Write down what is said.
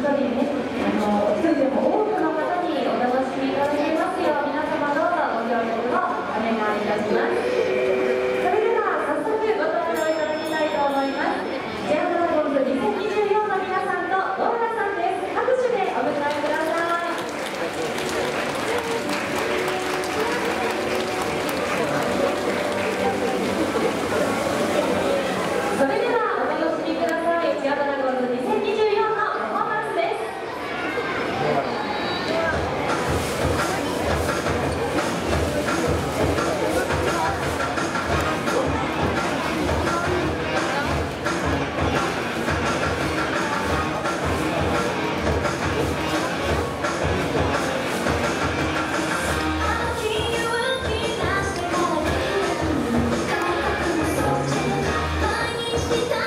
人ね、一人でも多くの方にお楽しみいただけますよう、皆様どうぞご協力をお願いいたします。それでは早速ご登場いただきたいと思います。ジェアドラゴンズ2024の皆さんとローラさんです。拍手でお迎えください。それではお楽しみください。ジェアドラゴンズ2024のパフォーマンスです。 Kita